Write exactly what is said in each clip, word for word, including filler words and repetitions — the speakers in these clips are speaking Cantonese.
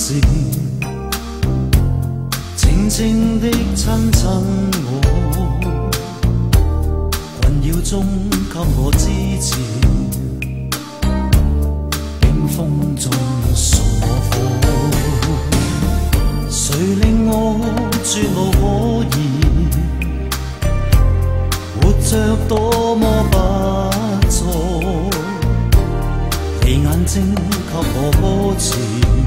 時，靜靜的親親我，困擾中給我支持，冰封中送我火，誰令我絕無可疑，活着多麼不錯，你眼睛給我歌詞，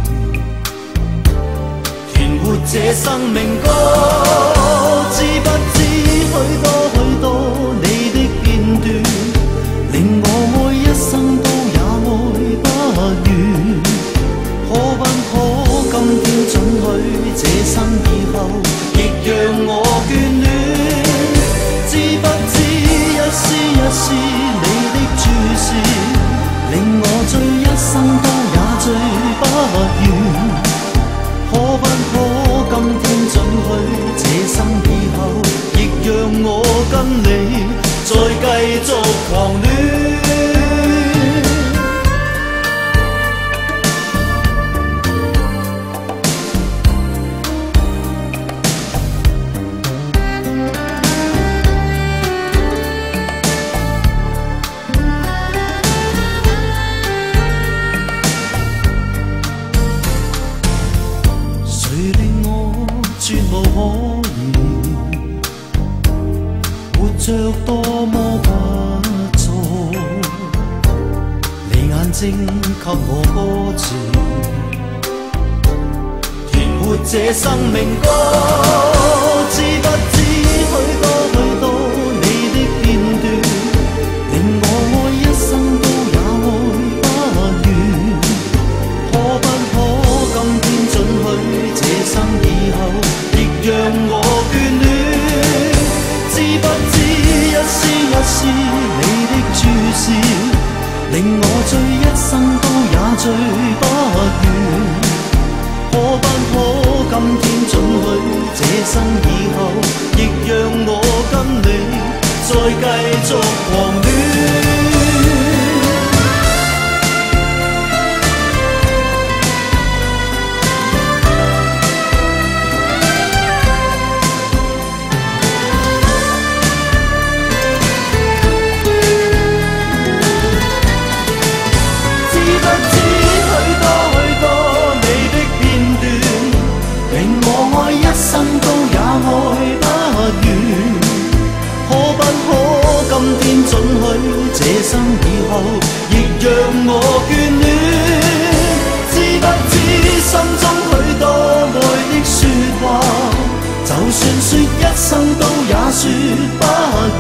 填活這生命歌，知不知許多許多你的片段，令我愛一生都也愛不完，可不可今天准許這生以後亦讓我眷戀，知不知一絲一絲你的注視，令我醉一生都也醉不完，可不可今天准許這生以後亦讓我跟你再繼續狂戀。絕無可疑，活着多麼不錯，你眼睛給我歌詞，填活這生命歌，知不知許多許多你的片段，令我愛一生都也愛不完，可不可今天准許這生以後讓我眷戀，知不知一絲一絲你的注視，令我醉一生都也醉不完，可不可今天准許這生以後亦讓我跟你再繼續狂戀。生都也愛不完，可不可今天准許這生以後亦讓我眷戀，知不知心中許多愛的説話，就算說一生都也説不